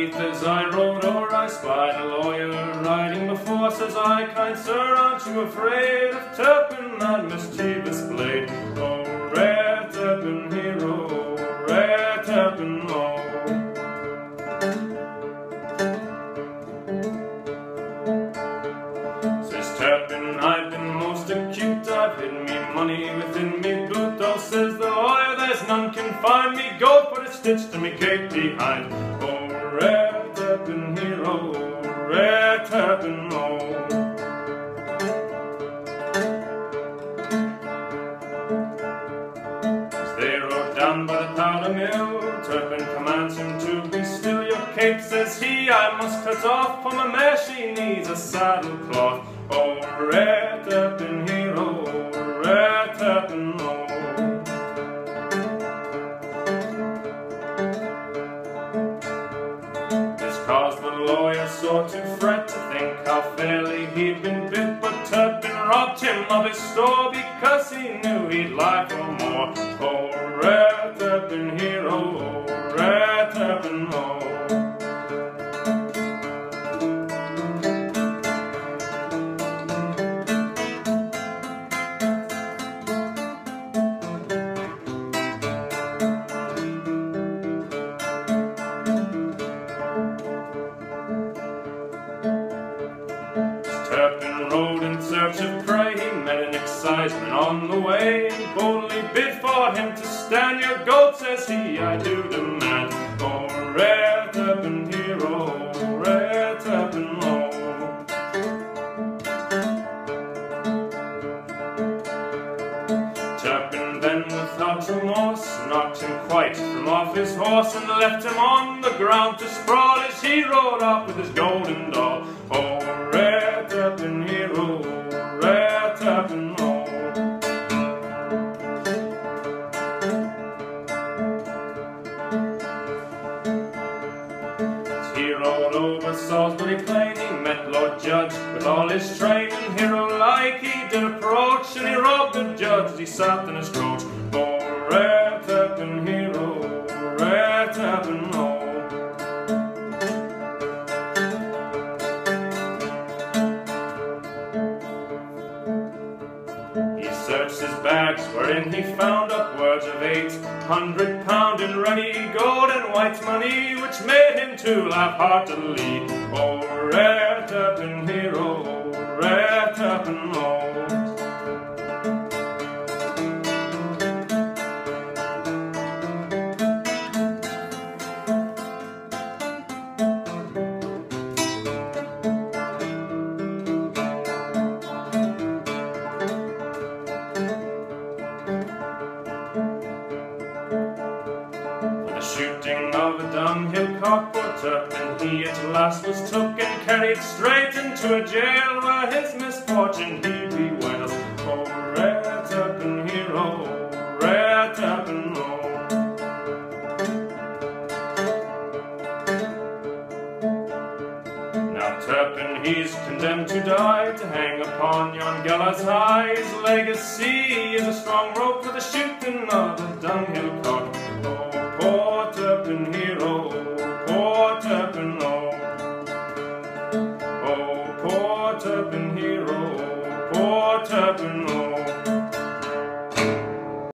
neath as I rode o'er, I spied a lawyer riding before. Says I, kind sir, aren't you afraid of Turpin, that mischievous blade? Oh, rare Turpin hero, rare Turpin, oh. Says Turpin, I've been most acute, I've hidden me money within me boot. Oh, says the lawyer, there's none can find me, go put a stitch to me cape behind. Oh, rare Turpin hero, rare Turpin, oh. As they rode down by the powder mill, Turpin commands him to be still. Your cape, says he, I must cut off, for my mare she needs a saddle cloth. Oh, rare Turpin hero, rare Turpin, oh. This caused the lawyer sore to fret, to think how fairly he'd been bit. But Turpin robbed him of his store, because he knew he'd lie for more. Oh, rare Turpin hero, rare Turpin, oh. Turpin rode in search of prey, he met an exciseman on the way, and boldly bid for him to stand. Your goat, says he, I do demand. Oh, rare Turpin hero, rare Turpin, oh. Turpin then without remorse knocked him quite from off his horse, and left him on the ground to sprawl as he rode off with his golden doll. Oh, rare Turpin hero, rare Turpin, oh. As he rode over Salisbury Plain, he met Lord Judge with all his train, and hero-like he did approach, and he robbed the judge as he sat in his coach. Oh, rare Turpin hero, rare Turpin, oh. Searched his bags, wherein he found upwards of £800 in ready gold and white money, which made him to laugh heartily. Oh, rare Turpin hero, rare Turpin, oh. Shooting of a Dunghill cock, poor Turpin he at last was took, and carried straight into a jail, where his misfortune he bewails. Oh, rare Turpin hero, rare Turpin, oh. Now Turpin he's condemned to die, to hang upon yon gallows high. His legacy is a strong rope for the shooting of a Dunghill cock. Oh, poor Turpin hero, poor Turpin, oh. Oh, poor Turpin hero, poor Turpin, oh.